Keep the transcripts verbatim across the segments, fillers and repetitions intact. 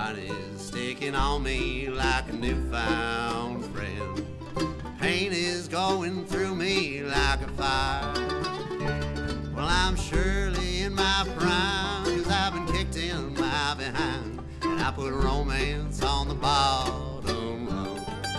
Sunshine is sticking on me like a newfound friend. Pain is going through me like a fire. Well, I'm surely in my prime, 'cause I've been kicked in my behind, and I put romance on the bottom row.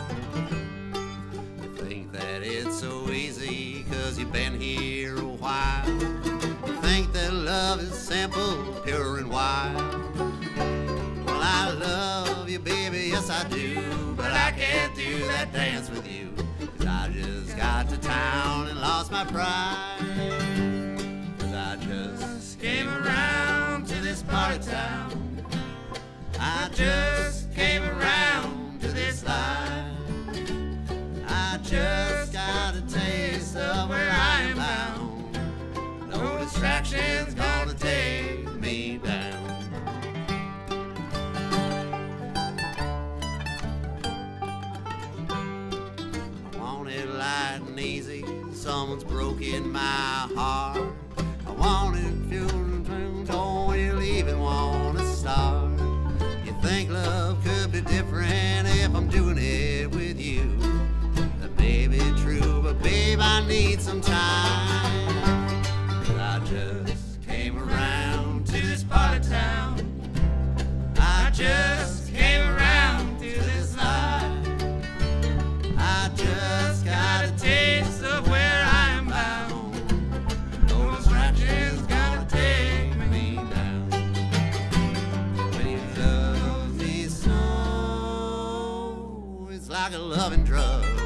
You think that it's so easy 'cause you've been here a while. You think that love is simple, pure and wild. Well, I love you, baby, yes I do, but I can't do that dance with you, 'cause I just got to town and lost my pride. 'Cause I just came around to this part of town. I just came around to this life. I just got a taste of where I'm bound. No distraction's gonna take me down. I want it light and easy. Someone's broken my heart. I want it feeling, don't you even want to start. You think love could be different if I'm doing it with you. That may be true, but babe, I need some time. 'Cause I just came around to this part of town. I just came around to this life. I just got a taste of where I'm bound. No distractions gonna take me down. When you love me so, it's like a loving drug.